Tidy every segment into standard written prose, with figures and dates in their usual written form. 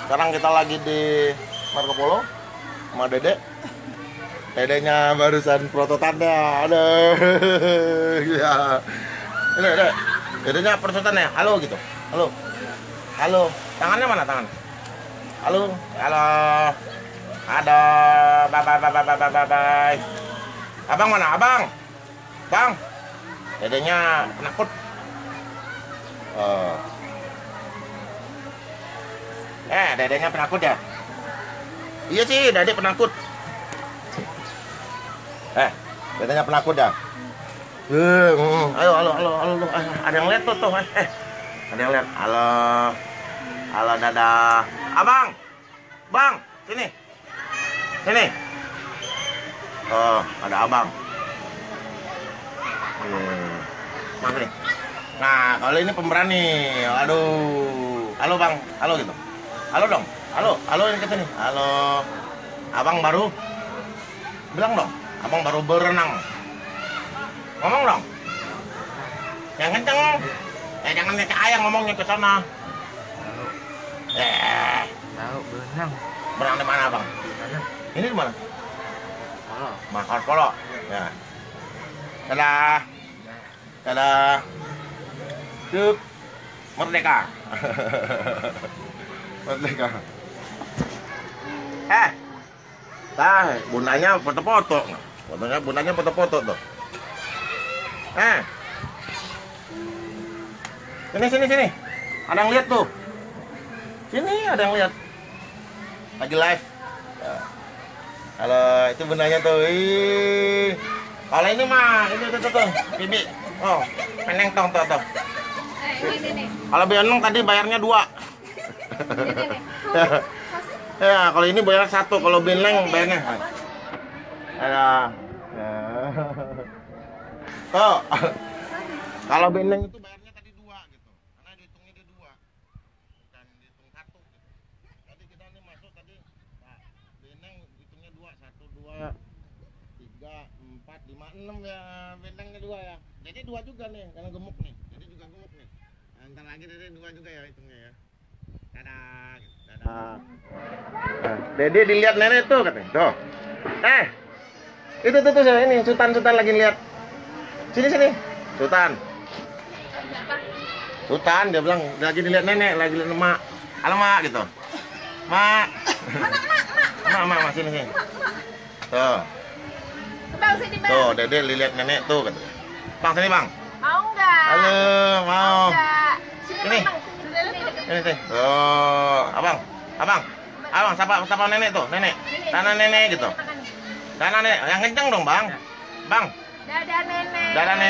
Sekarang kita lagi di Marco Polo sama Dede. Dedenya barusan prototanda. Aduh. Ya. Ini Dede. Dedenya prototan ya. Halo gitu. Halo. Halo. Tangannya mana tangan? Halo. Halo. Ada. Bye bye bye bye bye bye bye. Abang mana? Abang. Bang. Dedenya penakut. Dedenya penakut ya? Iya sih, Dede penakut. Dedenya penakut ya? Ayo, halo. Ada yang lihat tuh. Ada yang lihat. Halo. Halo, dadah. Abang. Bang, sini. Sini. Oh, ada abang. Mana nih? Nah, kalau ini pemberani. Aduh. Halo, Bang. Halo gitu. Halo dong. Halo yang ke sini. Halo. Abang baru. Bilang dong. Abang baru berenang. Ngomong dong. Yang kenceng. Jangan kayak ayang ngomongnya ke sana. Tahu berenang. Berenang di mana, Bang? Mana? Ini di mana? Polo. Marco Polo. Ya. Dadah. Dadah. Cuk. Merdeka. Merdeka. Bundanya foto-foto. Bundanya foto-foto tuh. Sini. Ada yang lihat tuh. Sini ada yang lihat. Lagi live. Ya. Halo, itu bundanya tuh. Kalau ini mah, itu tuh. Bibi. Oh, meneng tuh. Kalau beneng tadi bayarnya 2. Ya, kalau ini bayar 1, kalau beneng bayarnya. Ada. Oh. Kalau beneng itu bayarnya tadi 2 gitu. Karena dihitungnya dia 2. Bukan dihitung 1 gitu. Tadi kita nih masuk tadi. Nah, beneng hitungnya 2, 1 2 3 4 5 6 ya, benengnya 2 ya. Jadi 2 juga nih, karena gemuk nih. Jadi juga gemuk nih. Ntar lagi Dede 2 juga ya hitungnya ya. Dadah. Dadah. Dede dilihat nenek tuh katanya. Tuh. Itu tuh ini Sultan lagi lihat. Sini. Sultan dia bilang lagi dilihat nenek, lagi lihat emak. Halo mak gitu. Mak. Mak sini. Tuh. Bang sini bang. Tuh Dede lihat nenek tuh katanya. Bang sini bang. Mau nggak? Halo, mau. Nggak. Sini. Sini. Oh, abang, sapa nenek tuh, nenek. Tanah nenek gitu. Tanah nenek, yang kenceng dong bang. Bang. Dadah nenek.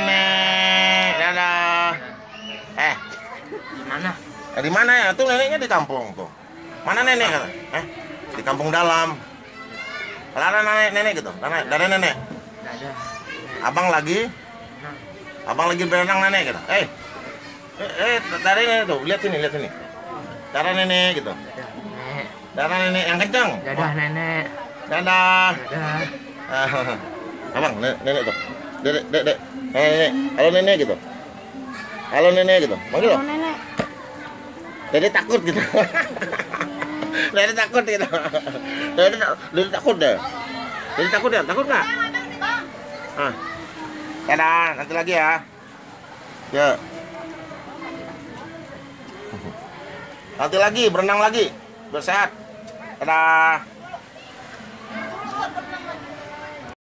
Dadah. Di mana? Di mana ya? Tuh neneknya di kampung tuh. Mana nenek kata? Di kampung dalam. Kalau ada nenek gitu, dadah nenek. Dadah. Abang lagi berenang nenek gitu. Dari nenek tuh, lihat sini. Cara nenek gitu. Dadah nenek yang kencang. Dadah nenek. Dadah. Dadah. Abang, nenek tuh. Dek. Nenek. Halo nenek gitu. Manggil dong. Nenek. Dede takut gitu. Dede takut gitu. Dede takut deh. Takut nggak? Dadah, nanti lagi ya. Ya. Nanti lagi, berenang lagi. Biar sehat. Dadah.